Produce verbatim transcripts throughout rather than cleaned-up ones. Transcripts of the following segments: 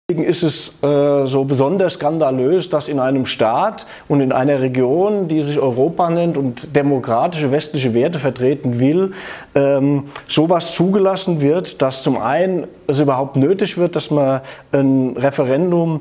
Deswegen ist es äh, so besonders skandalös, dass in einem Staat und in einer Region, die sich Europa nennt und demokratische westliche Werte vertreten will, ähm, sowas zugelassen wird, dass zum einen es überhaupt nötig wird, dass man ein Referendum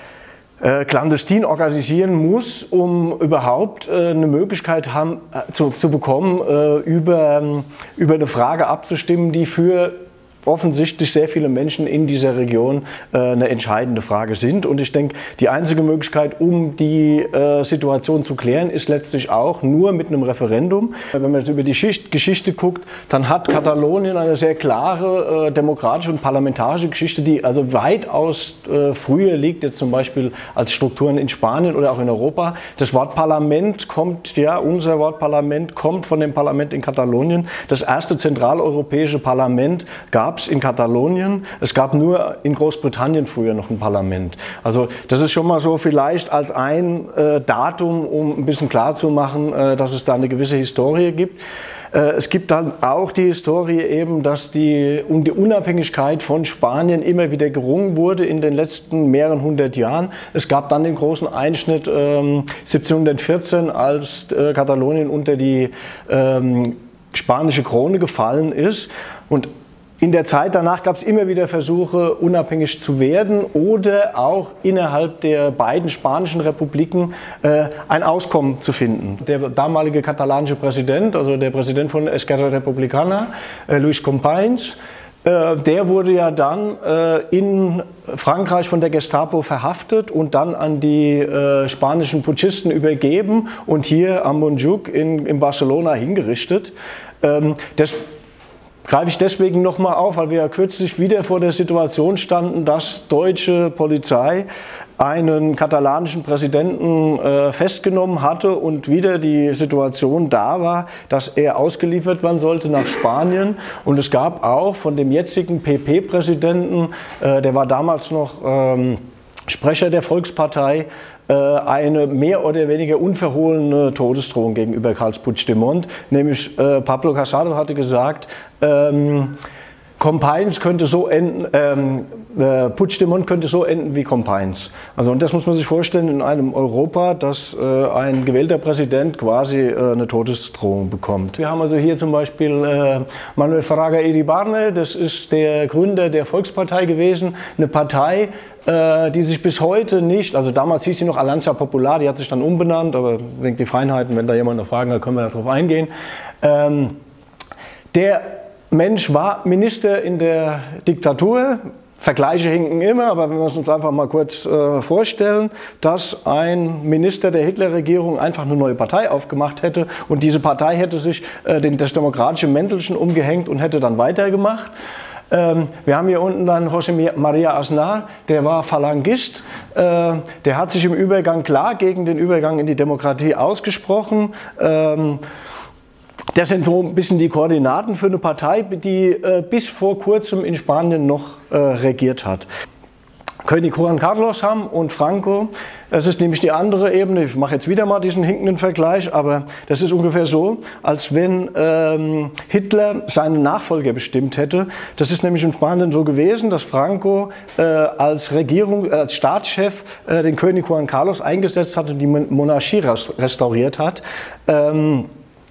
äh, clandestin organisieren muss, um überhaupt äh, eine Möglichkeit haben, äh, zu, zu bekommen, äh, über, über eine Frage abzustimmen, die für offensichtlich sehr viele Menschen in dieser Region äh, eine entscheidende Frage sind. Und ich denke, die einzige Möglichkeit, um die äh, Situation zu klären, ist letztlich auch nur mit einem Referendum. Wenn man jetzt über die Schicht, Geschichte guckt, dann hat Katalonien eine sehr klare äh, demokratische und parlamentarische Geschichte, die also weitaus äh, früher liegt, jetzt zum Beispiel als Strukturen in Spanien oder auch in Europa. Das Wort Parlament kommt, ja, unser Wort Parlament kommt von dem Parlament in Katalonien. Das erste zentraleuropäische Parlament gab es in Katalonien. Es gab nur in Großbritannien früher noch ein Parlament. Also das ist schon mal so vielleicht als ein äh, Datum, um ein bisschen klarzumachen, äh, dass es da eine gewisse Historie gibt. Äh, es gibt dann auch die Historie eben, dass die, um die Unabhängigkeit von Spanien immer wieder gerungen wurde in den letzten mehreren hundert Jahren. Es gab dann den großen Einschnitt ähm, siebzehnhundertvierzehn, als äh, Katalonien unter die ähm, spanische Krone gefallen ist. Und in der Zeit danach gab es immer wieder Versuche, unabhängig zu werden oder auch innerhalb der beiden spanischen Republiken äh, ein Auskommen zu finden. Der damalige katalanische Präsident, also der Präsident von Esquerra Republicana, äh, Luis Companys, äh, der wurde ja dann äh, in Frankreich von der Gestapo verhaftet und dann an die äh, spanischen Putschisten übergeben und hier am Montjuïc in, in Barcelona hingerichtet. Ähm, das greife ich deswegen nochmal auf, weil wir ja kürzlich wieder vor der Situation standen, dass deutsche Polizei einen katalanischen Präsidenten äh, festgenommen hatte und wieder die Situation da war, dass er ausgeliefert werden sollte nach Spanien. Und es gab auch von dem jetzigen P P-Präsidenten, äh, der war damals noch ähm, Sprecher der Volkspartei, eine mehr oder weniger unverhohlene Todesdrohung gegenüber Carles Puigdemont. Nämlich äh, Pablo Casado hatte gesagt, ähm, Companys könnte so enden, ähm, äh, Puigdemont könnte so enden wie Companys. Also, und das muss man sich vorstellen in einem Europa, dass äh, ein gewählter Präsident quasi äh, eine Todesdrohung bekommt. Wir haben also hier zum Beispiel äh, Manuel Fraga Iribarne, das ist der Gründer der Volkspartei gewesen, eine Partei, äh, die sich bis heute nicht, also damals hieß sie noch Alianza Popular, die hat sich dann umbenannt, aber wegen die Feinheiten, wenn da jemand noch Fragen hat, können wir darauf eingehen. Ähm, der Mensch war Minister in der Diktatur. Vergleiche hinken immer, aber wenn wir es uns einfach mal kurz äh, vorstellen, dass ein Minister der Hitlerregierung einfach eine neue Partei aufgemacht hätte und diese Partei hätte sich äh, den, das demokratische Mäntelchen umgehängt und hätte dann weitergemacht. Ähm, wir haben hier unten dann José María Aznar, der war Phalangist, äh, der hat sich im Übergang klar gegen den Übergang in die Demokratie ausgesprochen. Ähm, Das sind so ein bisschen die Koordinaten für eine Partei, die äh, bis vor kurzem in Spanien noch äh, regiert hat. König Juan Carlos haben und Franco, das ist nämlich die andere Ebene. Ich mache jetzt wieder mal diesen hinkenden Vergleich, aber das ist ungefähr so, als wenn ähm, Hitler seinen Nachfolger bestimmt hätte. Das ist nämlich in Spanien so gewesen, dass Franco äh, als Regierung, äh, als Staatschef äh, den König Juan Carlos eingesetzt hat und die Monarchie restauriert hat. Ähm,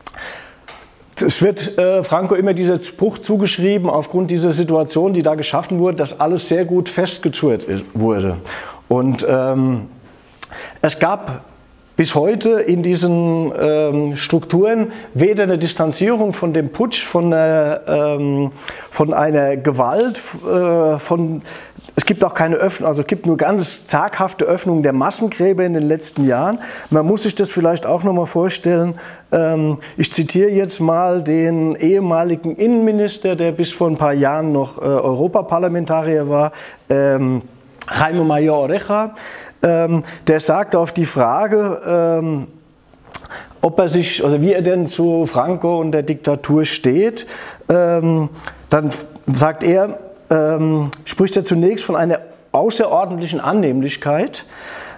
Es wird äh, Franco immer dieser Spruch zugeschrieben, aufgrund dieser Situation, die da geschaffen wurde, dass alles sehr gut festgezurrt wurde. Und ähm, es gab bis heute in diesen ähm, Strukturen weder eine Distanzierung von dem Putsch, von einer, ähm, von einer Gewalt, äh, von Es gibt auch keine Öffnung, also es gibt nur ganz zaghafte Öffnungen der Massengräber in den letzten Jahren. Man muss sich das vielleicht auch noch mal vorstellen. Ähm, ich zitiere jetzt mal den ehemaligen Innenminister, der bis vor ein paar Jahren noch äh, Europaparlamentarier war, ähm, Jaime Mayor Oreja. Ähm, der sagt auf die Frage, ähm, ob er sich, also wie er denn zu Franco und der Diktatur steht, ähm, dann sagt er, Ähm, spricht er zunächst von einer außerordentlichen Annehmlichkeit.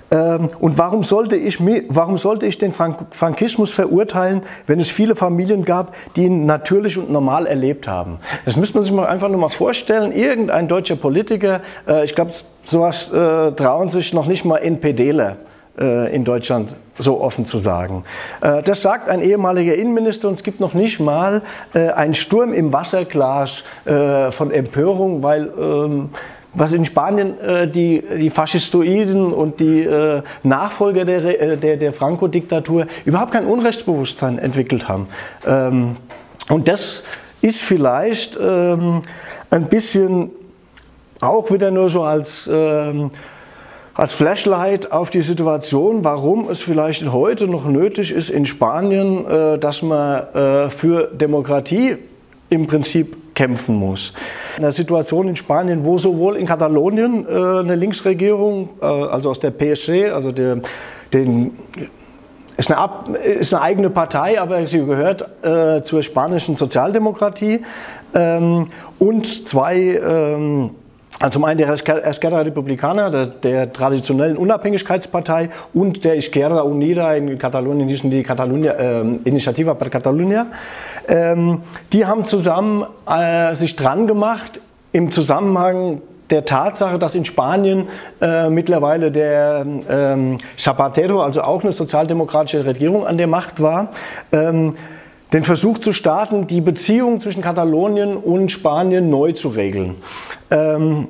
Und warum sollte ich, warum sollte ich den Frankismus verurteilen, wenn es viele Familien gab, die ihn natürlich und normal erlebt haben? Das müsste man sich mal einfach nur mal vorstellen. Irgendein deutscher Politiker, ich glaube, sowas äh, trauen sich noch nicht mal NPDler äh, in Deutschland so offen zu sagen. Äh, das sagt ein ehemaliger Innenminister, und es gibt noch nicht mal äh, einen Sturm im Wasserglas äh, von Empörung, weil ähm, was in Spanien äh, die, die Faschistoiden und die äh, Nachfolger der, der, der Franco-Diktatur überhaupt kein Unrechtsbewusstsein entwickelt haben. Ähm, und das ist vielleicht ähm, ein bisschen auch wieder nur so als, ähm, als Flashlight auf die Situation, warum es vielleicht heute noch nötig ist in Spanien, äh, dass man äh, für Demokratie im Prinzip kämpfen muss. In der Situation in Spanien, wo sowohl in Katalonien äh, eine Linksregierung, äh, also aus der P S C, also der, den, ist, eine Ab, ist eine eigene Partei, aber sie gehört äh, zur spanischen Sozialdemokratie, ähm, und zwei, ähm, also zum einen der Esquerra Republicana, der, der traditionellen Unabhängigkeitspartei, und der Izquierda Unida, in Katalonien hießen die Catalunya, äh, Iniciativa per Catalunya. Ähm, die haben zusammen äh, sich dran gemacht im Zusammenhang der Tatsache, dass in Spanien äh, mittlerweile der ähm, Zapatero, also auch eine sozialdemokratische Regierung, an der Macht war, ähm, den Versuch zu starten, die Beziehung zwischen Katalonien und Spanien neu zu regeln. Ähm,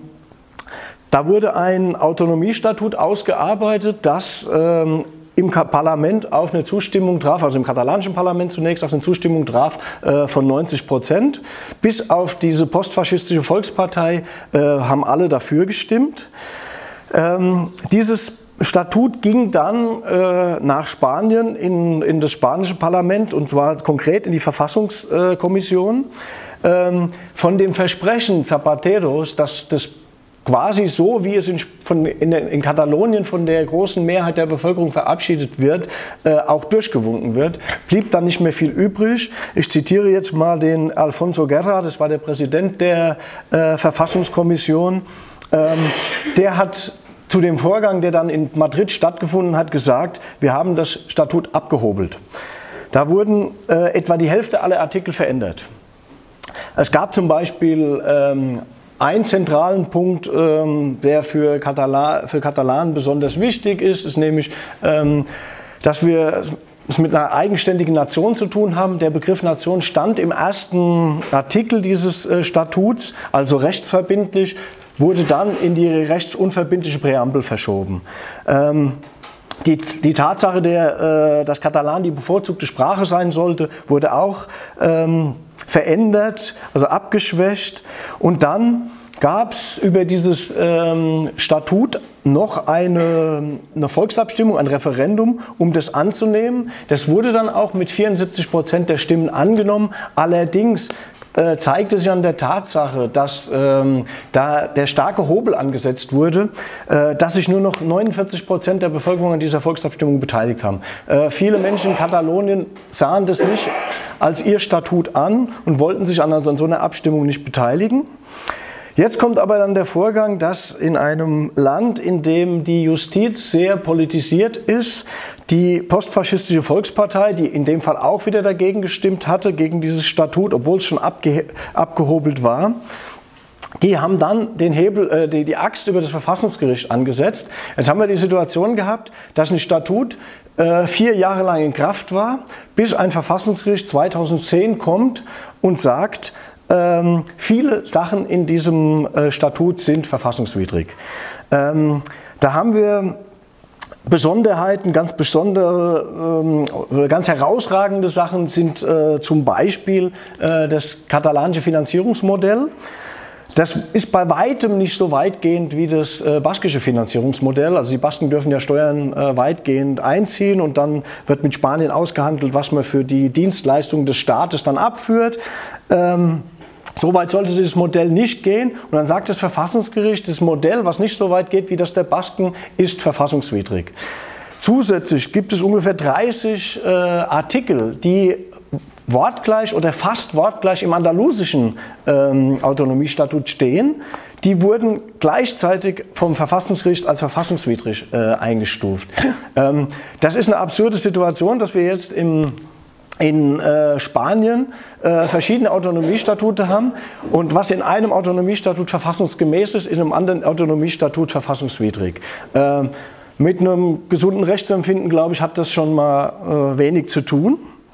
da wurde ein Autonomiestatut ausgearbeitet, das ähm, im Parlament auf eine Zustimmung traf, also im katalanischen Parlament zunächst auf eine Zustimmung traf äh, von neunzig Prozent. Bis auf diese postfaschistische Volkspartei äh, haben alle dafür gestimmt. Ähm, dieses Statut ging dann äh, nach Spanien in, in das spanische Parlament, und zwar konkret in die Verfassungskommission. Ähm, von dem Versprechen Zapateros, dass das quasi so, wie es in, von, in, in Katalonien von der großen Mehrheit der Bevölkerung verabschiedet wird, äh, auch durchgewunken wird, blieb dann nicht mehr viel übrig. Ich zitiere jetzt mal den Alfonso Guerra, das war der Präsident der äh, Verfassungskommission. Ähm, der hat zu dem Vorgang, der dann in Madrid stattgefunden hat, gesagt, wir haben das Statut abgehobelt. Da wurden äh, etwa die Hälfte aller Artikel verändert. Es gab zum Beispiel ähm, einen zentralen Punkt, ähm, der für, Katala für Katalanen besonders wichtig ist, ist nämlich, ähm, dass wir es mit einer eigenständigen Nation zu tun haben. Der Begriff Nation stand im ersten Artikel dieses äh, Statuts, also rechtsverbindlich, wurde dann in die rechtsunverbindliche Präambel verschoben. Ähm, die, die Tatsache, der, äh, dass Katalan die bevorzugte Sprache sein sollte, wurde auch ähm, verändert, also abgeschwächt. Und dann gab es über dieses ähm, Statut noch eine, eine Volksabstimmung, ein Referendum, um das anzunehmen. Das wurde dann auch mit vierundsiebzig Prozent der Stimmen angenommen. Allerdings Äh, zeigte sich an der Tatsache, dass ähm, da der starke Hobel angesetzt wurde, äh, dass sich nur noch neunundvierzig Prozent der Bevölkerung an dieser Volksabstimmung beteiligt haben. Äh, viele Menschen in Katalonien sahen das nicht als ihr Statut an und wollten sich an, also an so einer Abstimmung nicht beteiligen. Jetzt kommt aber dann der Vorgang, dass in einem Land, in dem die Justiz sehr politisiert ist, die postfaschistische Volkspartei, die in dem Fall auch wieder dagegen gestimmt hatte, gegen dieses Statut, obwohl es schon abge abgehobelt war, die haben dann den Hebel, äh, die, die Axt über das Verfassungsgericht angesetzt. Jetzt haben wir die Situation gehabt, dass ein Statut äh, vier Jahre lang in Kraft war, bis ein Verfassungsgericht zweitausendzehn kommt und sagt, ähm, viele Sachen in diesem äh, Statut sind verfassungswidrig. Ähm, da haben wir Besonderheiten, ganz besondere, äh, ganz herausragende Sachen sind äh, zum Beispiel äh, das katalanische Finanzierungsmodell. Das ist bei weitem nicht so weitgehend wie das äh, baskische Finanzierungsmodell. Also die Basken dürfen ja Steuern äh, weitgehend einziehen, und dann wird mit Spanien ausgehandelt, was man für die Dienstleistungen des Staates dann abführt. Ähm, So weit sollte dieses Modell nicht gehen, und dann sagt das Verfassungsgericht, das Modell, was nicht so weit geht wie das der Basken, ist verfassungswidrig. Zusätzlich gibt es ungefähr dreißig äh, Artikel, die wortgleich oder fast wortgleich im andalusischen ähm, Autonomiestatut stehen. Die wurden gleichzeitig vom Verfassungsgericht als verfassungswidrig äh, eingestuft. Ähm, das ist eine absurde Situation, dass wir jetzt im in äh, Spanien äh, verschiedene Autonomiestatute haben und was in einem Autonomiestatut verfassungsgemäß ist, in einem anderen Autonomiestatut verfassungswidrig. Äh, mit einem gesunden Rechtsempfinden, glaube ich, hat das schon mal äh, wenig zu tun.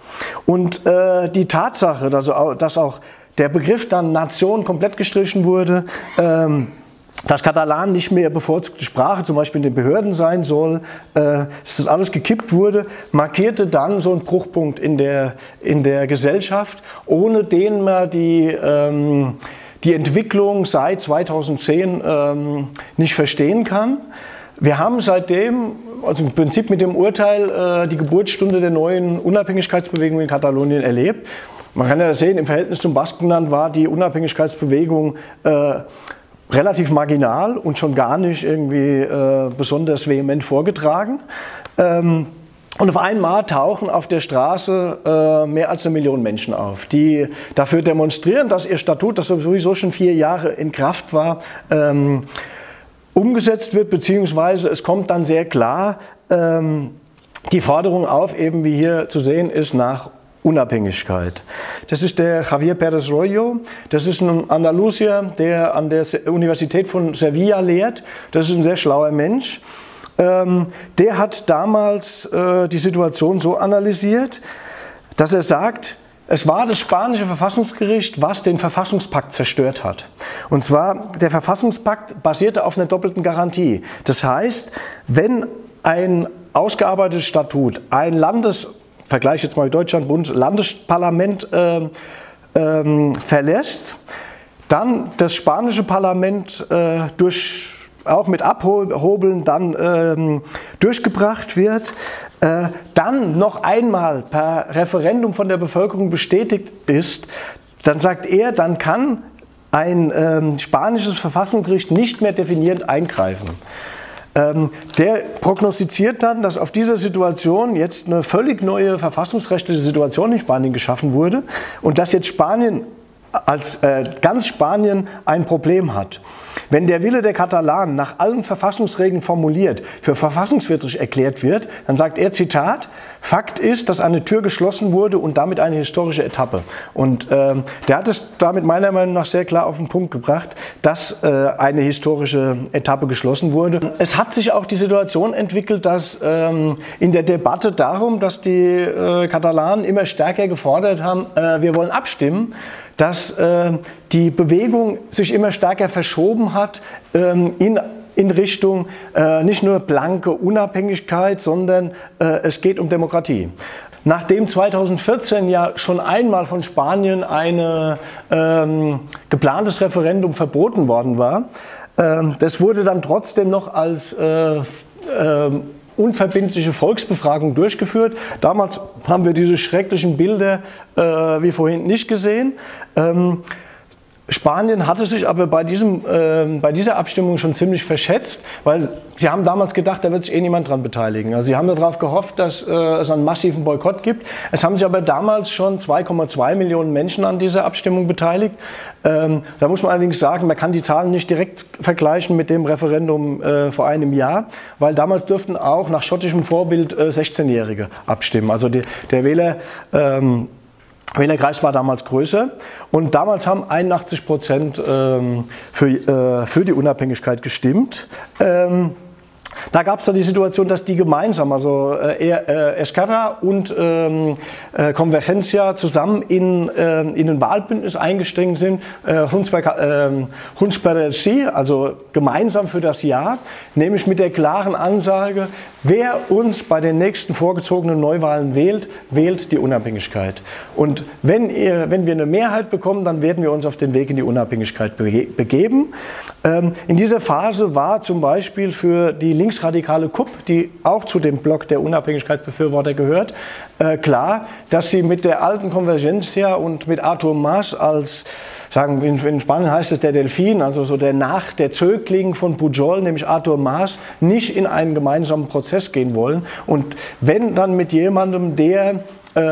Und äh, die Tatsache, dass, dass auch der Begriff dann Nation komplett gestrichen wurde, ähm, dass Katalan nicht mehr bevorzugte Sprache, zum Beispiel in den Behörden sein soll, äh, dass das alles gekippt wurde, markierte dann so einen Bruchpunkt in der, in der Gesellschaft, ohne den man die, ähm, die Entwicklung seit zweitausendzehn ähm, nicht verstehen kann. Wir haben seitdem, also im Prinzip mit dem Urteil, äh, die Geburtsstunde der neuen Unabhängigkeitsbewegung in Katalonien erlebt. Man kann ja sehen, im Verhältnis zum Baskenland war die Unabhängigkeitsbewegung äh, relativ marginal und schon gar nicht irgendwie äh, besonders vehement vorgetragen. Ähm, und auf einmal tauchen auf der Straße äh, mehr als eine Million Menschen auf, die dafür demonstrieren, dass ihr Statut, das sowieso schon vier Jahre in Kraft war, ähm, umgesetzt wird, beziehungsweise es kommt dann sehr klar ähm, die Forderung auf, eben wie hier zu sehen ist, nach Unabhängigkeit. Das ist der Javier Pérez Royo, das ist ein Andalusier, der an der Universität von Sevilla lehrt. Das ist ein sehr schlauer Mensch. Ähm, der hat damals äh, die Situation so analysiert, dass er sagt, es war das spanische Verfassungsgericht, was den Verfassungspakt zerstört hat. Und zwar, der Verfassungspakt basierte auf einer doppelten Garantie. Das heißt, wenn ein ausgearbeitetes Statut ein Landes Vergleich jetzt mal mit Deutschland, Bund, Landesparlament äh, äh, verlässt, dann das spanische Parlament äh, durch, auch mit Abhobeln dann äh, durchgebracht wird, äh, dann noch einmal per Referendum von der Bevölkerung bestätigt ist, dann sagt er, dann kann ein äh, spanisches Verfassungsgericht nicht mehr definierend eingreifen. Der prognostiziert dann, dass auf dieser Situation jetzt eine völlig neue verfassungsrechtliche Situation in Spanien geschaffen wurde und dass jetzt Spanien als äh, ganz Spanien ein Problem hat. Wenn der Wille der Katalanen nach allen Verfassungsregeln formuliert für verfassungswidrig erklärt wird, dann sagt er, Zitat, Fakt ist, dass eine Tür geschlossen wurde und damit eine historische Etappe. Und äh, der hat es damit meiner Meinung nach sehr klar auf den Punkt gebracht, dass äh, eine historische Etappe geschlossen wurde. Es hat sich auch die Situation entwickelt, dass ähm, in der Debatte darum, dass die äh, Katalanen immer stärker gefordert haben, äh, wir wollen abstimmen, dass äh, die Bewegung sich immer stärker verschoben hat ähm, in, in Richtung äh, nicht nur blanke Unabhängigkeit, sondern äh, es geht um Demokratie. Nachdem zweitausendvierzehn ja schon einmal von Spanien ein ähm, geplantes Referendum verboten worden war, ähm, das wurde dann trotzdem noch als äh, äh, unverbindliche Volksbefragung durchgeführt. Damals haben wir diese schrecklichen Bilder äh, wie vorhin nicht gesehen. Ähm, Spanien hatte sich aber bei, diesem, äh, bei dieser Abstimmung schon ziemlich verschätzt, weil sie haben damals gedacht, da wird sich eh niemand dran beteiligen. Also sie haben darauf gehofft, dass äh, es einen massiven Boykott gibt. Es haben sich aber damals schon zwei Komma zwei Millionen Menschen an dieser Abstimmung beteiligt. Ähm, da muss man allerdings sagen, man kann die Zahlen nicht direkt vergleichen mit dem Referendum äh, vor einem Jahr, weil damals dürften auch nach schottischem Vorbild äh, sechzehnjährige abstimmen. Also die, der Wähler... Ähm, Wählerkreis war damals größer und damals haben einundachtzig Prozent ähm, für, äh, für die Unabhängigkeit gestimmt. Ähm, Da gab es dann die Situation, dass die gemeinsam, also äh, äh, Esquerra und ähm, äh, Convergencia zusammen in, äh, in ein Wahlbündnis eingestiegen sind, äh, Junts per, äh, Junts per el Sí, also gemeinsam für das Ja, nämlich mit der klaren Ansage, wer uns bei den nächsten vorgezogenen Neuwahlen wählt, wählt die Unabhängigkeit. Und wenn, ihr, wenn wir eine Mehrheit bekommen, dann werden wir uns auf den Weg in die Unabhängigkeit bege begeben. Ähm, in dieser Phase war zum Beispiel für die linksradikale K U P, die auch zu dem Block der Unabhängigkeitsbefürworter gehört, äh, klar, dass sie mit der alten Convergencia und mit Artur Mas als, sagen in, in Spanien heißt es der Delfin, also so der Nach, der Zögling von Pujol, nämlich Artur Mas, nicht in einen gemeinsamen Prozess gehen wollen. Und wenn dann mit jemandem, der äh,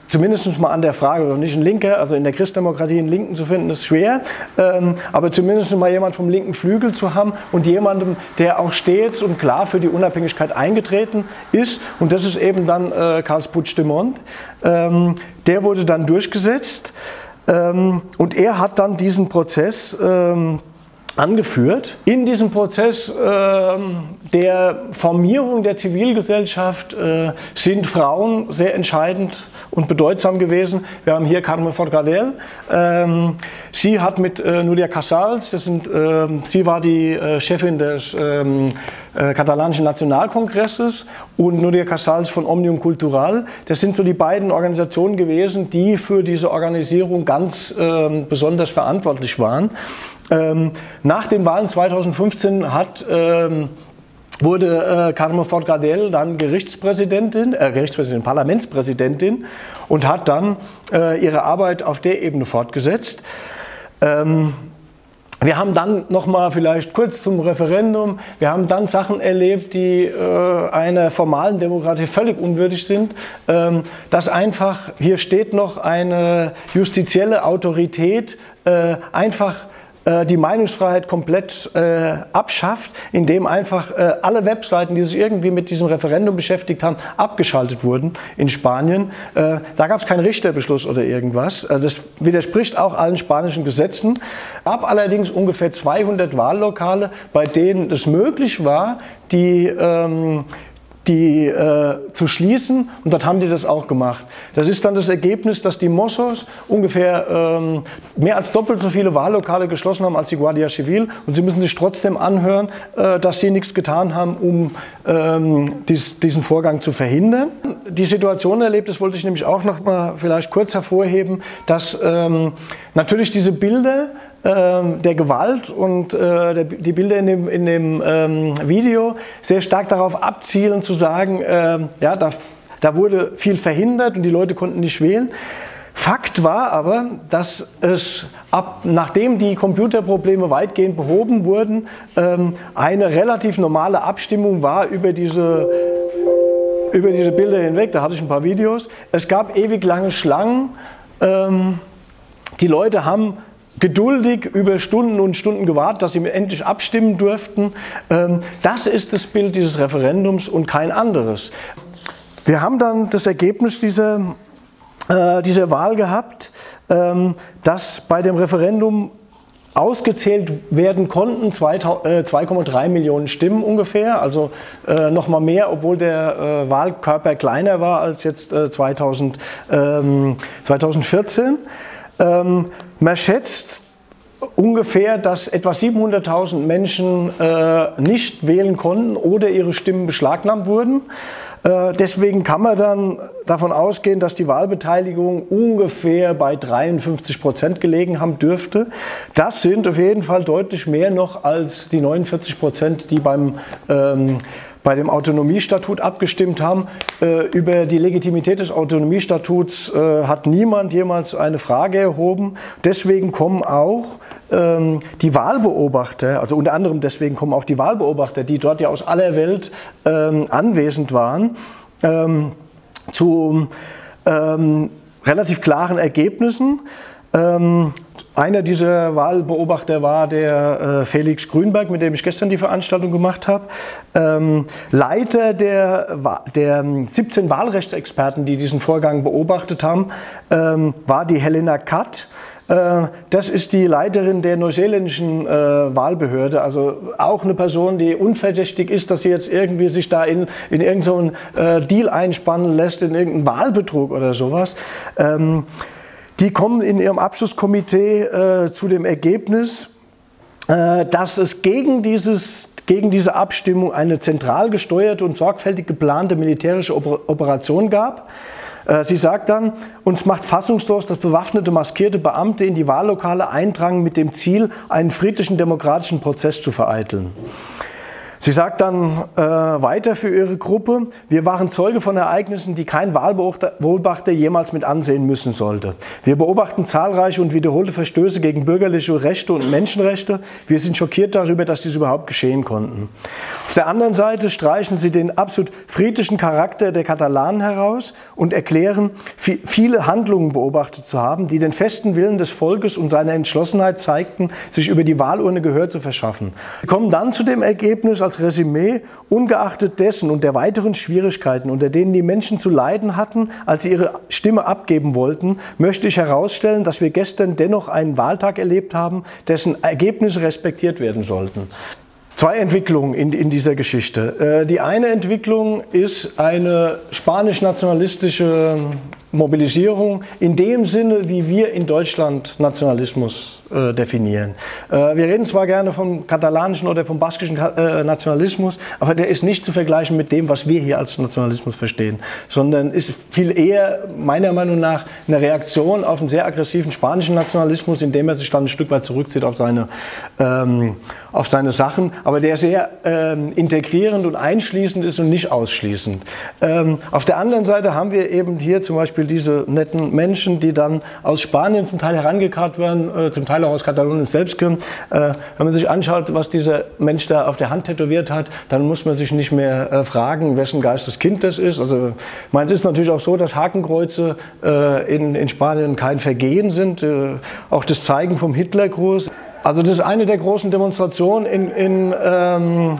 zumindest mal an der Frage, oder nicht ein Linker, also in der Christdemokratie einen Linken zu finden, ist schwer, ähm, aber zumindest mal jemand vom linken Flügel zu haben und jemandem, der auch stets und klar für die Unabhängigkeit eingetreten ist, und das ist eben dann äh, Carles Puigdemont, ähm, der wurde dann durchgesetzt, ähm, und er hat dann diesen Prozess ähm, angeführt. In diesem Prozess äh, der Formierung der Zivilgesellschaft äh, sind Frauen sehr entscheidend und bedeutsam gewesen. Wir haben hier Carme Forcadell. Ähm, sie hat mit äh, Núria Casals, das sind, äh, sie war die äh, Chefin des ähm, äh, katalanischen Nationalkongresses, und Núria Casals von Òmnium Cultural. Das sind so die beiden Organisationen gewesen, die für diese Organisierung ganz äh, besonders verantwortlich waren. Ähm, nach den Wahlen zweitausendfünfzehn hat, ähm, wurde äh, Carme Forcadell dann Gerichtspräsidentin, äh, Gerichtspräsidentin, Parlamentspräsidentin, und hat dann äh, ihre Arbeit auf der Ebene fortgesetzt. Ähm, Wir haben dann nochmal vielleicht kurz zum Referendum, wir haben dann Sachen erlebt, die äh, einer formalen Demokratie völlig unwürdig sind, ähm, dass einfach, hier steht noch eine justizielle Autorität, äh, einfach die Meinungsfreiheit komplett äh, abschafft, indem einfach äh, alle Webseiten, die sich irgendwie mit diesem Referendum beschäftigt haben, abgeschaltet wurden in Spanien. Äh, da gab es keinen Richterbeschluss oder irgendwas. Äh, das widerspricht auch allen spanischen Gesetzen. Es gab allerdings ungefähr zweihundert Wahllokale, bei denen es möglich war, die ähm, die äh, zu schließen, und dort haben die das auch gemacht. Das ist dann das Ergebnis, dass die Mossos ungefähr ähm, mehr als doppelt so viele Wahllokale geschlossen haben als die Guardia Civil, und sie müssen sich trotzdem anhören, äh, dass sie nichts getan haben, um ähm, dies, diesen Vorgang zu verhindern. Die Situation erlebt, das wollte ich nämlich auch noch mal vielleicht kurz hervorheben, dass ähm, natürlich diese Bilder der Gewalt und äh, die Bilder in dem, in dem ähm, Video sehr stark darauf abzielen, zu sagen, äh, ja, da, da wurde viel verhindert und die Leute konnten nicht wählen. Fakt war aber, dass es, ab, nachdem die Computerprobleme weitgehend behoben wurden, ähm, eine relativ normale Abstimmung war über diese, über diese Bilder hinweg. Da hatte ich ein paar Videos. Es gab ewig lange Schlangen. Ähm, die Leute haben geduldig über Stunden und Stunden gewartet, dass sie endlich abstimmen durften. Das ist das Bild dieses Referendums und kein anderes. Wir haben dann das Ergebnis dieser, äh, dieser Wahl gehabt, ähm, dass bei dem Referendum ausgezählt werden konnten zwei Komma drei Millionen Stimmen ungefähr, also äh, noch mal mehr, obwohl der äh, Wahlkörper kleiner war als jetzt äh, zweitausend, ähm, zweitausendvierzehn. Ähm, man schätzt ungefähr, dass etwa siebenhunderttausend Menschen äh, nicht wählen konnten oder ihre Stimmen beschlagnahmt wurden. Äh, deswegen kann man dann davon ausgehen, dass die Wahlbeteiligung ungefähr bei dreiundfünfzig Prozent gelegen haben dürfte. Das sind auf jeden Fall deutlich mehr noch als die neunundvierzig Prozent, die beim ähm, bei dem Autonomiestatut abgestimmt haben. Äh, über die Legitimität des Autonomiestatuts äh, hat niemand jemals eine Frage erhoben. Deswegen kommen auch ähm, die Wahlbeobachter, also unter anderem deswegen kommen auch die Wahlbeobachter, die dort ja aus aller Welt ähm, anwesend waren, ähm, zu ähm, relativ klaren Ergebnissen. Ähm, einer dieser Wahlbeobachter war der äh, Felix Grünberg, mit dem ich gestern die Veranstaltung gemacht habe. Ähm, Leiter der, der siebzehn Wahlrechtsexperten, die diesen Vorgang beobachtet haben, ähm, war die Helena Katt. Äh, das ist die Leiterin der neuseeländischen äh, Wahlbehörde, also auch eine Person, die unverdächtig ist, dass sie jetzt irgendwie sich da in, in irgendeinen äh, Deal einspannen lässt, in irgendeinen Wahlbetrug oder sowas. Ähm, Die kommen in ihrem Abschlusskomitee äh, zu dem Ergebnis, äh, dass es gegen, dieses, gegen diese Abstimmung eine zentral gesteuerte und sorgfältig geplante militärische Oper Operation gab. Äh, sie sagt dann, uns macht fassungslos, dass bewaffnete, maskierte Beamte in die Wahllokale eindrangen mit dem Ziel, einen friedlichen demokratischen Prozess zu vereiteln. Sie sagt dann äh, weiter für ihre Gruppe: Wir waren Zeuge von Ereignissen, die kein Wahlbeobachter jemals mit ansehen müssen sollte. Wir beobachten zahlreiche und wiederholte Verstöße gegen bürgerliche Rechte und Menschenrechte. Wir sind schockiert darüber, dass dies überhaupt geschehen konnten. Auf der anderen Seite streichen sie den absolut friedlichen Charakter der Katalanen heraus und erklären, viele Handlungen beobachtet zu haben, die den festen Willen des Volkes und seine Entschlossenheit zeigten, sich über die Wahlurne Gehör zu verschaffen. Sie kommen dann zu dem Ergebnis als Resümee: Ungeachtet dessen und der weiteren Schwierigkeiten, unter denen die Menschen zu leiden hatten, als sie ihre Stimme abgeben wollten, möchte ich herausstellen, dass wir gestern dennoch einen Wahltag erlebt haben, dessen Ergebnisse respektiert werden sollten. Zwei Entwicklungen in, in dieser Geschichte. Die eine Entwicklung ist eine spanisch-nationalistische Mobilisierung in dem Sinne, wie wir in Deutschland Nationalismus äh, definieren. Äh, wir reden zwar gerne vom katalanischen oder vom baskischen äh, Nationalismus, aber der ist nicht zu vergleichen mit dem, was wir hier als Nationalismus verstehen, sondern ist viel eher meiner Meinung nach eine Reaktion auf einen sehr aggressiven spanischen Nationalismus, indem er sich dann ein Stück weit zurückzieht auf seine, ähm, auf seine Sachen, aber der sehr ähm, integrierend und einschließend ist und nicht ausschließend. Ähm, auf der anderen Seite haben wir eben hier zum Beispiel diese netten Menschen, die dann aus Spanien zum Teil herangekarrt werden, äh, zum Teil auch aus Katalonien selbst kommen. Äh, wenn man sich anschaut, was dieser Mensch da auf der Hand tätowiert hat, dann muss man sich nicht mehr äh, fragen, wessen Geisteskind das ist. Also, es ist natürlich auch so, dass Hakenkreuze äh, in, in Spanien kein Vergehen sind. Äh, auch das Zeigen vom Hitlergruß. Also das ist eine der großen Demonstrationen in, in, ähm,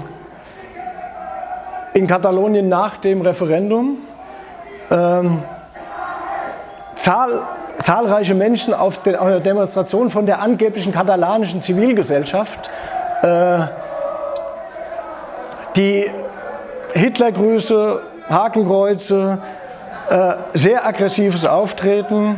in Katalonien nach dem Referendum. Ähm, Zahl, zahlreiche Menschen auf der Demonstration von der angeblichen katalanischen Zivilgesellschaft, äh, die Hitlergrüße, Hakenkreuze, äh, sehr aggressives Auftreten.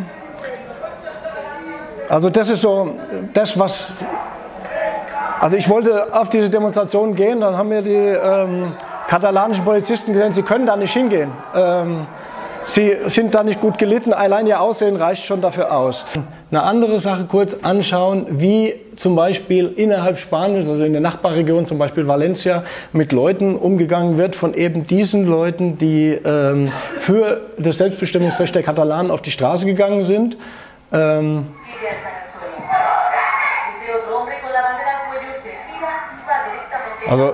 Also das ist so das, was... Also ich wollte auf diese Demonstration gehen, dann haben mir die ähm, katalanischen Polizisten gesagt, sie können da nicht hingehen. Ähm, Sie sind da nicht gut gelitten, allein ihr Aussehen reicht schon dafür aus. Eine andere Sache kurz anschauen, wie zum Beispiel innerhalb Spaniens, also in der Nachbarregion, zum Beispiel Valencia, mit Leuten umgegangen wird, von eben diesen Leuten, die ähm, für das Selbstbestimmungsrecht der Katalanen auf die Straße gegangen sind. Ähm, also,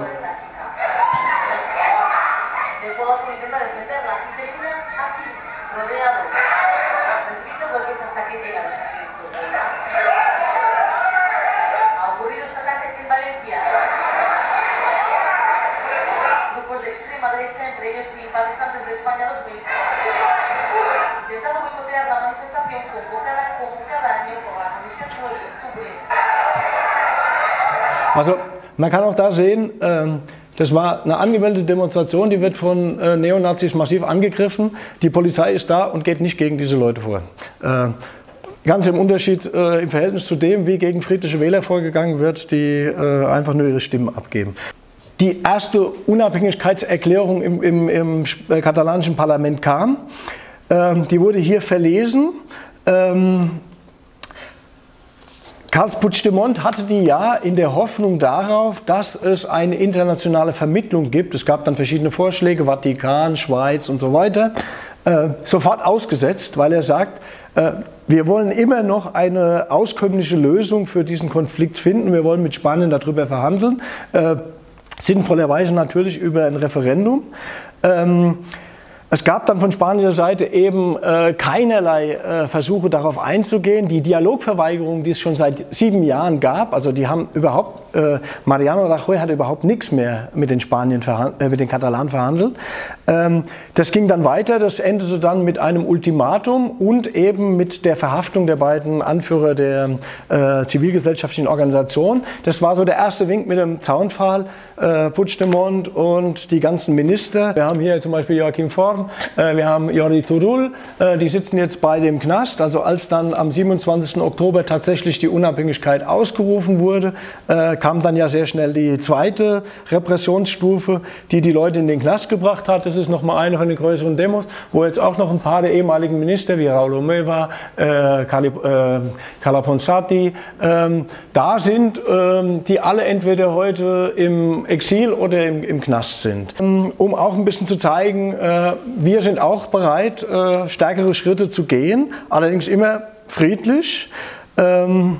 Also man kann auch da sehen, das war eine angemeldete Demonstration, die wird von Neonazis massiv angegriffen. Die Polizei ist da und geht nicht gegen diese Leute vor. Ganz im Unterschied im Verhältnis zu dem, wie gegen friedliche Wähler vorgegangen wird, die einfach nur ihre Stimmen abgeben. Die erste Unabhängigkeitserklärung im, im, im katalanischen Parlament kam. Die wurde hier verlesen. Carles Puigdemont hatte die ja in der Hoffnung darauf, dass es eine internationale Vermittlung gibt. Es gab dann verschiedene Vorschläge, Vatikan, Schweiz und so weiter, äh, sofort ausgesetzt, weil er sagt, äh, wir wollen immer noch eine auskömmliche Lösung für diesen Konflikt finden. Wir wollen mit Spanien darüber verhandeln, äh, sinnvollerweise natürlich über ein Referendum. Ähm, Es gab dann von spanischer Seite eben äh, keinerlei äh, Versuche darauf einzugehen. Die Dialogverweigerung, die es schon seit sieben Jahren gab, also die haben überhaupt, äh, Mariano Rajoy hat überhaupt nichts mehr mit den Spanien, äh, mit den Katalanen verhandelt. Ähm, das ging dann weiter, das endete dann mit einem Ultimatum und eben mit der Verhaftung der beiden Anführer der äh, zivilgesellschaftlichen Organisation. Das war so der erste Wink mit dem Zaunpfahl, äh, Puigdemont und die ganzen Minister. Wir haben hier zum Beispiel Joaquim Forn, angesprochen. Äh, wir haben Jordi Turull, äh, die sitzen jetzt beide im Knast. Also als dann am siebenundzwanzigsten Oktober tatsächlich die Unabhängigkeit ausgerufen wurde, äh, kam dann ja sehr schnell die zweite Repressionsstufe, die die Leute in den Knast gebracht hat. Das ist nochmal eine von den größeren Demos, wo jetzt auch noch ein paar der ehemaligen Minister wie Raul Romeva, äh, Carla Ponsati äh, da sind, äh, die alle entweder heute im Exil oder im, im Knast sind. Um auch ein bisschen zu zeigen, äh, wir sind auch bereit, äh, stärkere Schritte zu gehen, allerdings immer friedlich. Ähm,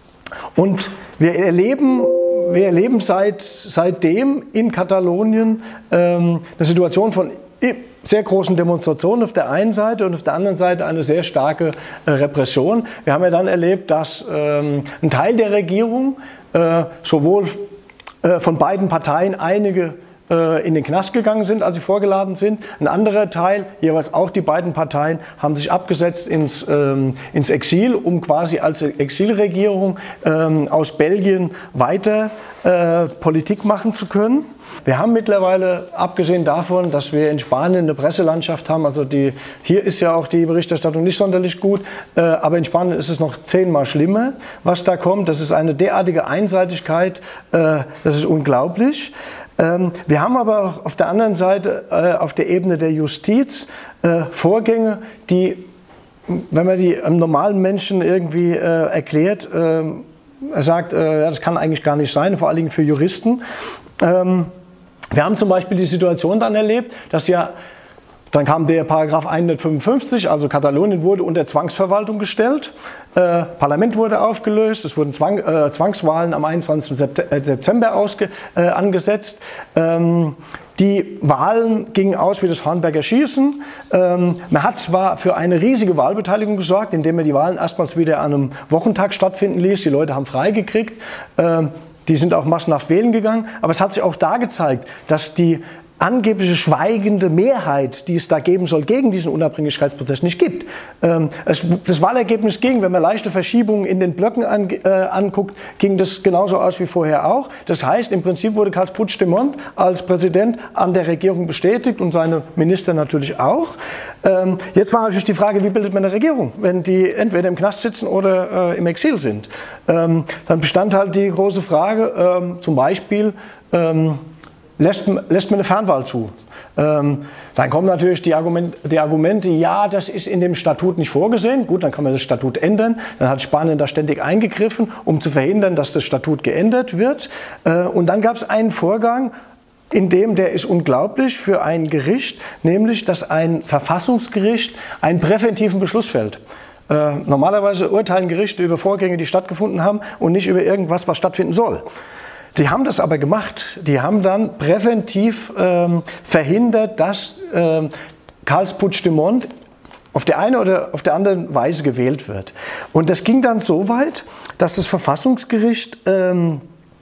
und wir erleben, wir erleben seit, seitdem in Katalonien ähm, eine Situation von sehr großen Demonstrationen auf der einen Seite und auf der anderen Seite eine sehr starke äh, Repression. Wir haben ja dann erlebt, dass ähm, ein Teil der Regierung, äh, sowohl äh, von beiden Parteien einige in den Knast gegangen sind, als sie vorgeladen sind. Ein anderer Teil, jeweils auch die beiden Parteien, haben sich abgesetzt ins, ähm, ins Exil, um quasi als Exilregierung ähm, aus Belgien weiter äh, Politik machen zu können. Wir haben mittlerweile, abgesehen davon, dass wir in Spanien eine Presselandschaft haben, also die, hier ist ja auch die Berichterstattung nicht sonderlich gut, äh, aber in Spanien ist es noch zehnmal schlimmer, was da kommt. Das ist eine derartige Einseitigkeit, äh, das ist unglaublich. Ähm, wir haben aber auch auf der anderen Seite, äh, auf der Ebene der Justiz, äh, Vorgänge, die, wenn man die einem normalen Menschen irgendwie äh, erklärt, äh, er sagt, äh, ja, das kann eigentlich gar nicht sein, vor allen Dingen für Juristen. Ähm, wir haben zum Beispiel die Situation dann erlebt, dass ja, dann kam der Paragraph hundertfünfundfünfzig, also Katalonien wurde unter Zwangsverwaltung gestellt, äh, Parlament wurde aufgelöst, es wurden Zwang, äh, Zwangswahlen am einundzwanzigsten Dezember ausge, äh, angesetzt. Ähm, die Wahlen gingen aus wie das Hornberger Schießen. Ähm, man hat zwar für eine riesige Wahlbeteiligung gesorgt, indem man die Wahlen erstmals wieder an einem Wochentag stattfinden ließ, die Leute haben freigekriegt, ähm, die sind auch massenhaft wählen gegangen, aber es hat sich auch da gezeigt, dass die angebliche schweigende Mehrheit, die es da geben soll, gegen diesen Unabhängigkeitsprozess nicht gibt. Ähm, es, das Wahlergebnis ging, wenn man leichte Verschiebungen in den Blöcken an, äh, anguckt, ging das genauso aus wie vorher auch. Das heißt, im Prinzip wurde Carles Puigdemont als Präsident an der Regierung bestätigt und seine Minister natürlich auch. Ähm, jetzt war natürlich die Frage, wie bildet man eine Regierung, wenn die entweder im Knast sitzen oder äh, im Exil sind. Ähm, dann bestand halt die große Frage, ähm, zum Beispiel, ähm, Lässt, lässt man eine Fernwahl zu. Ähm, dann kommen natürlich die, Argument, die Argumente, ja, das ist in dem Statut nicht vorgesehen. Gut, dann kann man das Statut ändern. Dann hat Spanien da ständig eingegriffen, um zu verhindern, dass das Statut geändert wird. Äh, und dann gab es einen Vorgang, in dem, der ist unglaublich für ein Gericht, nämlich, dass ein Verfassungsgericht einen präventiven Beschluss fällt. Äh, normalerweise urteilen Gerichte über Vorgänge, die stattgefunden haben und nicht über irgendwas, was stattfinden soll. Die haben das aber gemacht. Die haben dann präventiv ähm, verhindert, dass ähm, Carles Puigdemont auf der eine oder auf der anderen Weise gewählt wird. Und das ging dann so weit, dass das Verfassungsgericht ähm,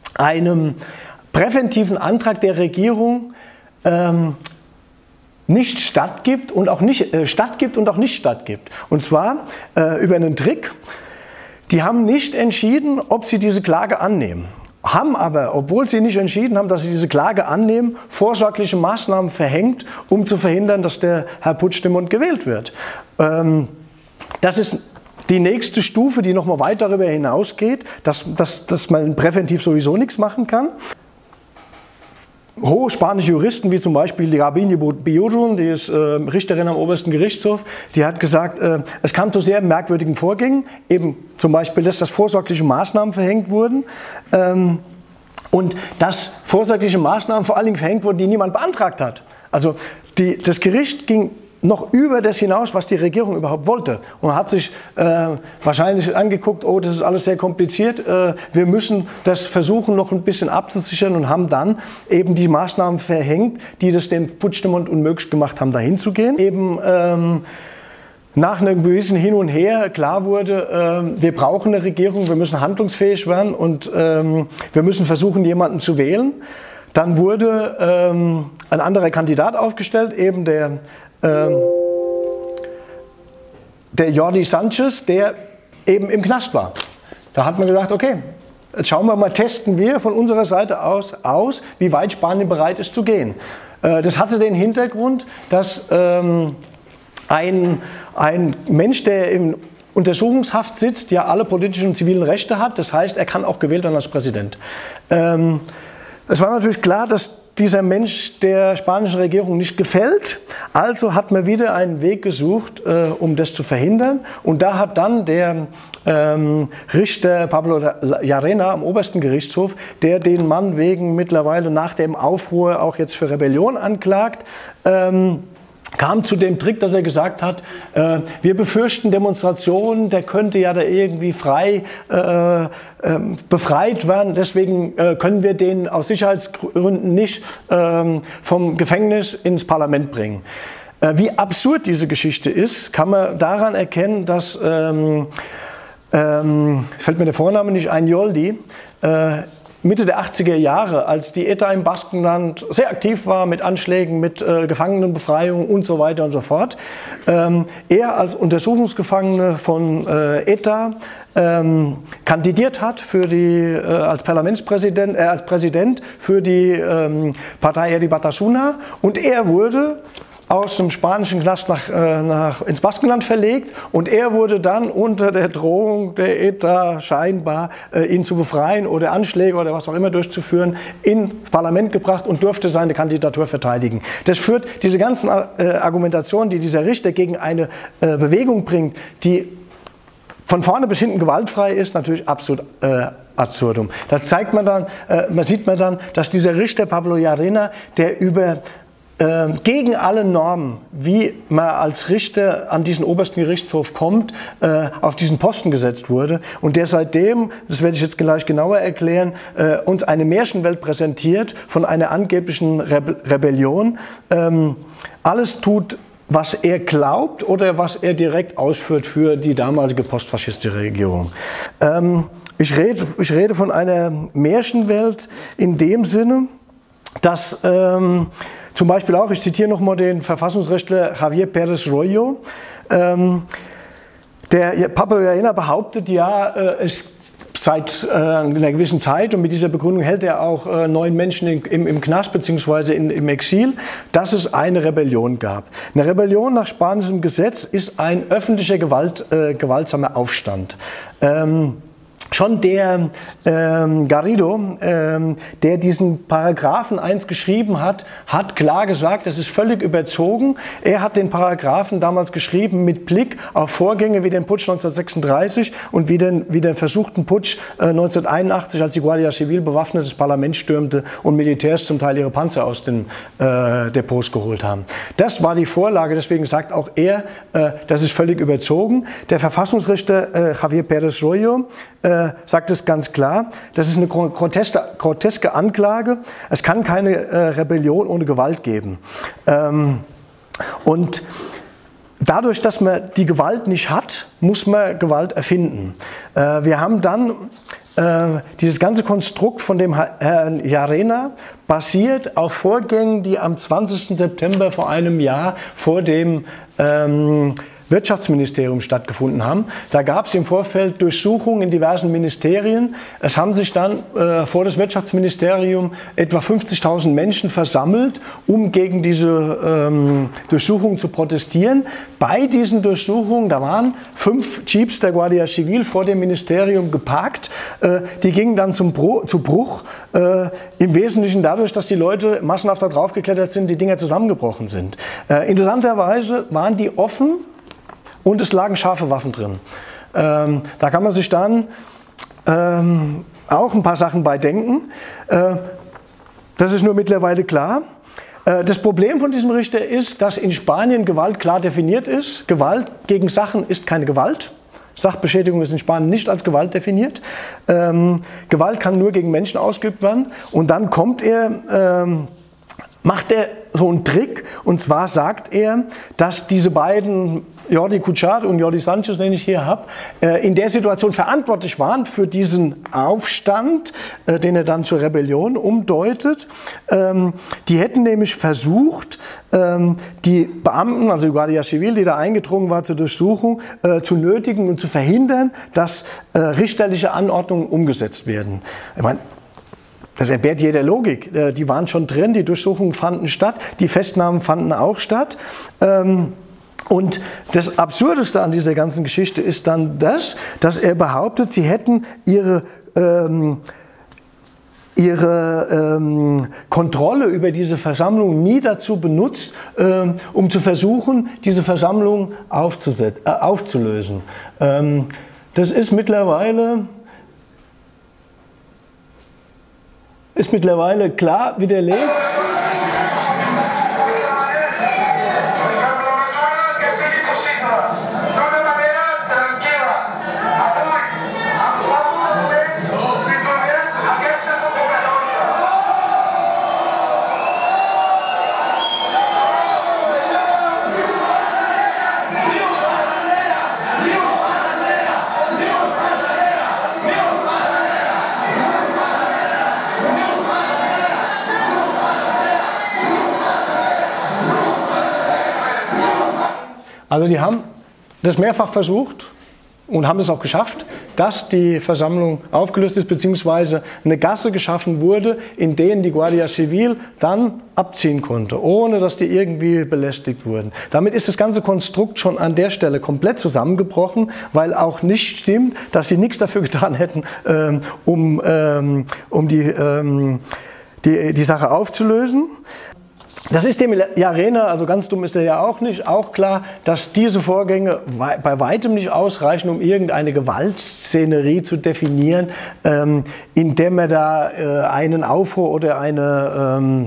einem präventiven Antrag der Regierung ähm, nicht stattgibt und auch nicht äh, stattgibt und auch nicht stattgibt. Und zwar äh, über einen Trick. Die haben nicht entschieden, ob sie diese Klage annehmen. Haben aber, obwohl sie nicht entschieden haben, dass sie diese Klage annehmen, vorsorgliche Maßnahmen verhängt, um zu verhindern, dass der Herr Puigdemont gewählt wird. Ähm, das ist die nächste Stufe, die noch mal weit darüber hinausgeht, dass, dass, dass man präventiv sowieso nichts machen kann. Hohe spanische Juristen, wie zum Beispiel die Garbiñe Billurun, die ist äh, Richterin am obersten Gerichtshof, die hat gesagt, äh, es kam zu sehr merkwürdigen Vorgängen, eben zum Beispiel, dass das vorsorgliche Maßnahmen verhängt wurden ähm, und dass vorsorgliche Maßnahmen vor allen Dingen verhängt wurden, die niemand beantragt hat. Also die, das Gericht ging noch über das hinaus, was die Regierung überhaupt wollte. Und hat sich äh, wahrscheinlich angeguckt, oh, das ist alles sehr kompliziert, äh, wir müssen das versuchen noch ein bisschen abzusichern und haben dann eben die Maßnahmen verhängt, die das dem Puigdemont unmöglich gemacht haben, dahin zu gehen. Eben ähm, nach einem gewissen Hin und Her klar wurde, äh, wir brauchen eine Regierung, wir müssen handlungsfähig werden und ähm, wir müssen versuchen, jemanden zu wählen. Dann wurde ähm, ein anderer Kandidat aufgestellt, eben der der Jordi Sánchez, der eben im Knast war. Da hat man gesagt, okay, jetzt schauen wir mal, testen wir von unserer Seite aus aus, wie weit Spanien bereit ist zu gehen. Äh, das hatte den Hintergrund, dass ähm, ein, ein Mensch, der im Untersuchungshaft sitzt, ja alle politischen und zivilen Rechte hat. Das heißt, er kann auch gewählt werden als Präsident. Ähm, es war natürlich klar, dass dieser Mensch der spanischen Regierung nicht gefällt. Also hat man wieder einen Weg gesucht, äh, um das zu verhindern. Und da hat dann der ähm, Richter Pablo Llarena am obersten Gerichtshof, der den Mann wegen mittlerweile nach dem Aufruhr auch jetzt für Rebellion anklagt, ähm, kam zu dem Trick, dass er gesagt hat, äh, wir befürchten Demonstrationen, der könnte ja da irgendwie frei äh, äh, befreit werden, deswegen äh, können wir den aus Sicherheitsgründen nicht äh, vom Gefängnis ins Parlament bringen. Äh, wie absurd diese Geschichte ist, kann man daran erkennen, dass, ähm, ähm, fällt mir der Vorname nicht ein, Yoldi, äh, Mitte der achtziger Jahre, als die ETA im Baskenland sehr aktiv war mit Anschlägen, mit äh, Gefangenenbefreiung und so weiter und so fort. Ähm, er als Untersuchungsgefangene von äh, ETA ähm, kandidiert hat für die, äh, als Parlamentspräsident, äh, als Präsident für die ähm, Partei Herri Batasuna, und er wurde aus dem spanischen Knast nach, äh, nach, ins Baskenland verlegt, und er wurde dann unter der Drohung der ETA scheinbar, äh, ihn zu befreien oder Anschläge oder was auch immer durchzuführen, ins Parlament gebracht und durfte seine Kandidatur verteidigen. Das führt, diese ganzen äh, Argumentationen, die dieser Richter gegen eine äh, Bewegung bringt, die von vorne bis hinten gewaltfrei ist, natürlich absolut äh, absurdum. Da zeigt man dann, äh, man sieht man dann, dass dieser Richter Pablo Llarena, der über Äh, gegen alle Normen, wie man als Richter an diesen obersten Gerichtshof kommt, äh, auf diesen Posten gesetzt wurde, und der seitdem, das werde ich jetzt gleich genauer erklären, äh, uns eine Märchenwelt präsentiert von einer angeblichen Rebe Rebellion, ähm, alles tut, was er glaubt oder was er direkt ausführt für die damalige postfaschistische Regierung. Ähm, ich rede, ich rede von einer Märchenwelt in dem Sinne, dass ähm, zum Beispiel auch, ich zitiere nochmal den Verfassungsrechtler Javier Pérez Royo, ähm, der Pablo Llarena behauptet ja, äh, es seit äh, einer gewissen Zeit, und mit dieser Begründung hält er auch äh, neun Menschen in, im, im Knast bzw. im Exil, dass es eine Rebellion gab. Eine Rebellion nach spanischem Gesetz ist ein öffentlicher Gewalt, äh, gewaltsamer Aufstand. Ähm, Schon der ähm, Garrido, ähm, der diesen Paragraphen eins geschrieben hat, hat klar gesagt, das ist völlig überzogen. Er hat den Paragraphen damals geschrieben mit Blick auf Vorgänge wie den Putsch neunzehnhundertsechsunddreißig und wie den, wie den versuchten Putsch äh, neunzehnhunderteinundachtzig, als die Guardia Civil bewaffnet das Parlament stürmte und Militärs zum Teil ihre Panzer aus den äh, Depots geholt haben. Das war die Vorlage, deswegen sagt auch er, äh, das ist völlig überzogen. Der Verfassungsrichter äh, Javier Pérez Royo äh, sagt es ganz klar, das ist eine groteske, groteske Anklage, es kann keine äh, Rebellion ohne Gewalt geben. Ähm, und dadurch, dass man die Gewalt nicht hat, muss man Gewalt erfinden. Äh, wir haben dann äh, dieses ganze Konstrukt von dem Herrn Llarena basiert auf Vorgängen, die am zwanzigsten September vor einem Jahr vor dem ähm, Wirtschaftsministerium stattgefunden haben. Da gab es im Vorfeld Durchsuchungen in diversen Ministerien. Es haben sich dann äh, vor das Wirtschaftsministerium etwa fünfzigtausend Menschen versammelt, um gegen diese ähm, Durchsuchungen zu protestieren. Bei diesen Durchsuchungen, da waren fünf Jeeps der Guardia Civil vor dem Ministerium geparkt. Äh, die gingen dann zum Bro zu Bruch, äh, im Wesentlichen dadurch, dass die Leute massenhaft da drauf geklettert sind, die Dinger zusammengebrochen sind. Äh, interessanterweise waren die offen, und es lagen scharfe Waffen drin. Ähm, da kann man sich dann ähm, auch ein paar Sachen bei denken. Äh, das ist nur mittlerweile klar. Äh, das Problem von diesem Richter ist, dass in Spanien Gewalt klar definiert ist. Gewalt gegen Sachen ist keine Gewalt. Sachbeschädigung ist in Spanien nicht als Gewalt definiert. Ähm, Gewalt kann nur gegen Menschen ausgeübt werden. Und dann kommt er... Ähm, macht er so einen Trick, und zwar sagt er, dass diese beiden Jordi Cuixart und Jordi Sanchez, den ich hier habe, in der Situation verantwortlich waren für diesen Aufstand, den er dann zur Rebellion umdeutet. Die hätten nämlich versucht, die Beamten, also die Guardia Civil, die da eingedrungen war zur Durchsuchung, zu nötigen und zu verhindern, dass richterliche Anordnungen umgesetzt werden. Ich meine, das entbehrt jeder Logik. Die waren schon drin, die Durchsuchungen fanden statt, die Festnahmen fanden auch statt. Und das Absurdeste an dieser ganzen Geschichte ist dann das, dass er behauptet, sie hätten ihre, ähm, ihre ähm, Kontrolle über diese Versammlung nie dazu benutzt, ähm, um zu versuchen, diese Versammlung aufzuset- äh, aufzulösen. Ähm, das ist mittlerweile... ist mittlerweile klar widerlegt. Also die haben das mehrfach versucht und haben es auch geschafft, dass die Versammlung aufgelöst ist, beziehungsweise eine Gasse geschaffen wurde, in denen die Guardia Civil dann abziehen konnte, ohne dass die irgendwie belästigt wurden. Damit ist das ganze Konstrukt schon an der Stelle komplett zusammengebrochen, weil auch nicht stimmt, dass sie nichts dafür getan hätten, ähm, um, ähm, um die, ähm, die, die Sache aufzulösen. Das ist dem Llarena, also ganz dumm ist er ja auch nicht, auch klar, dass diese Vorgänge bei weitem nicht ausreichen, um irgendeine Gewaltszenerie zu definieren, ähm, indem er da äh, einen Aufruhr oder eine, ähm,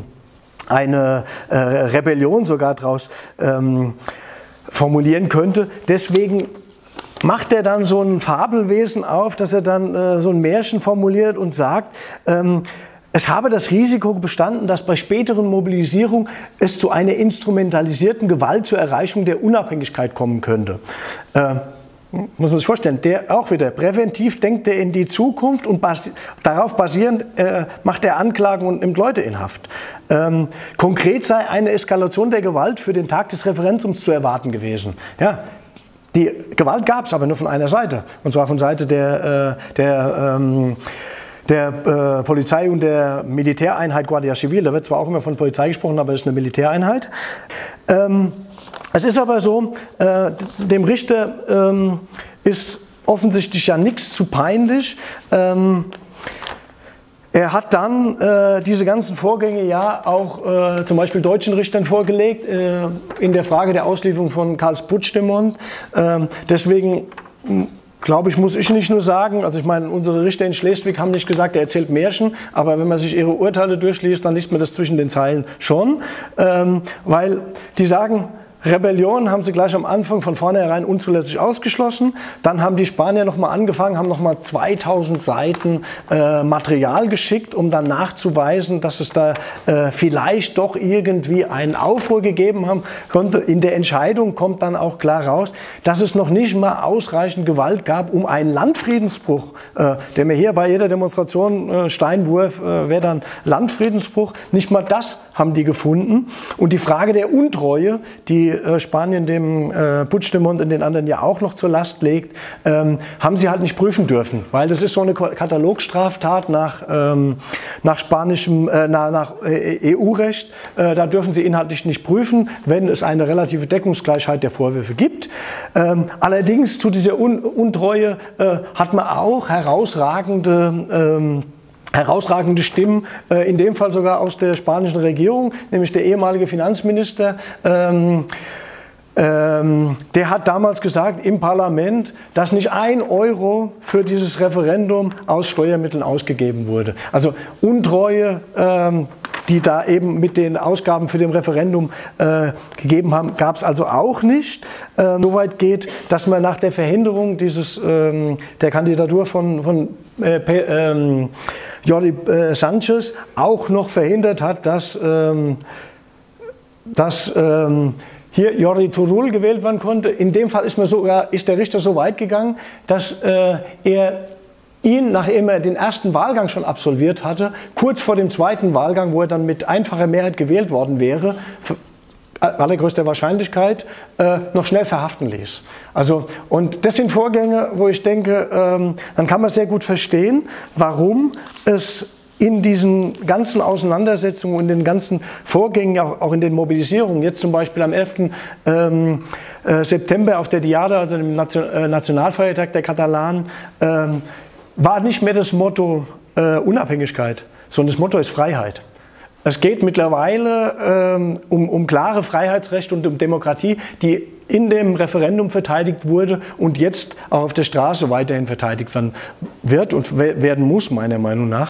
eine äh, Rebellion sogar daraus ähm, formulieren könnte. Deswegen macht er dann so ein Fabelwesen auf, dass er dann äh, so ein Märchen formuliert und sagt, ähm, es habe das Risiko bestanden, dass bei späteren Mobilisierung es zu einer instrumentalisierten Gewalt zur Erreichung der Unabhängigkeit kommen könnte. Äh, muss man sich vorstellen, der auch wieder präventiv denkt er in die Zukunft und basi- darauf basierend äh, macht er Anklagen und nimmt Leute in Haft. Ähm, konkret sei eine Eskalation der Gewalt für den Tag des Referendums zu erwarten gewesen. Ja. Die Gewalt gab es aber nur von einer Seite, und zwar von Seite der, äh, der ähm, der äh, Polizei und der Militäreinheit Guardia Civil. Da wird zwar auch immer von Polizei gesprochen, aber es ist eine Militäreinheit. Ähm, es ist aber so, äh, dem Richter ähm, ist offensichtlich ja nichts zu peinlich. Ähm, er hat dann äh, diese ganzen Vorgänge ja auch äh, zum Beispiel deutschen Richtern vorgelegt, äh, in der Frage der Auslieferung von Carles Puigdemont. Ähm, deswegen glaube ich, muss ich nicht nur sagen, also ich meine, unsere Richter in Schleswig haben nicht gesagt, er erzählt Märchen, aber wenn man sich ihre Urteile durchliest, dann liest man das zwischen den Zeilen schon, ähm, weil die sagen, Rebellion haben sie gleich am Anfang von vornherein unzulässig ausgeschlossen. Dann haben die Spanier nochmal angefangen, haben nochmal zweitausend Seiten äh, Material geschickt, um dann nachzuweisen, dass es da äh, vielleicht doch irgendwie einen Aufruhr gegeben haben konnte. In der Entscheidung kommt dann auch klar raus, dass es noch nicht mal ausreichend Gewalt gab, um einen Landfriedensbruch, äh, der mir hier bei jeder Demonstration äh, Steinwurf äh, wäre dann Landfriedensbruch, nicht mal das haben die gefunden. Und die Frage der Untreue, die äh, Spanien dem äh, Puigdemont und den anderen ja auch noch zur Last legt, ähm, haben sie halt nicht prüfen dürfen, weil das ist so eine Katalogstraftat nach, ähm, nach spanischem, äh, nach, nach äh, E U-Recht. Äh, da dürfen sie inhaltlich nicht prüfen, wenn es eine relative Deckungsgleichheit der Vorwürfe gibt. Ähm, allerdings zu dieser Un Untreue äh, hat man auch herausragende ähm, herausragende Stimmen, äh, in dem Fall sogar aus der spanischen Regierung, nämlich der ehemalige Finanzminister, ähm, ähm, der hat damals gesagt im Parlament, dass nicht ein Euro für dieses Referendum aus Steuermitteln ausgegeben wurde. Also Untreue, ähm, die da eben mit den Ausgaben für den Referendum äh, gegeben haben, gab es also auch nicht. Ähm, Soweit geht, dass man nach der Verhinderung dieses, ähm, der Kandidatur von, von äh, ähm, Jordi äh, Sanchez auch noch verhindert hat, dass, ähm, dass ähm, hier Jordi Turull gewählt werden konnte. In dem Fall ist, mir sogar, ist der Richter so weit gegangen, dass äh, er ihn, nachdem er den ersten Wahlgang schon absolviert hatte, kurz vor dem zweiten Wahlgang, wo er dann mit einfacher Mehrheit gewählt worden wäre, allergrößter Wahrscheinlichkeit, äh, noch schnell verhaften ließ. Also, und das sind Vorgänge, wo ich denke, ähm, dann kann man sehr gut verstehen, warum es in diesen ganzen Auseinandersetzungen und den ganzen Vorgängen, auch, auch in den Mobilisierungen, jetzt zum Beispiel am elften Ähm, äh, September auf der Diada, also dem Nation, äh, Nationalfeiertag der Katalanen, ähm, war nicht mehr das Motto äh, Unabhängigkeit, sondern das Motto ist Freiheit. Es geht mittlerweile ähm, um, um klare Freiheitsrechte und um Demokratie, die in dem Referendum verteidigt wurde und jetzt auch auf der Straße weiterhin verteidigt werden wird und werden muss, meiner Meinung nach.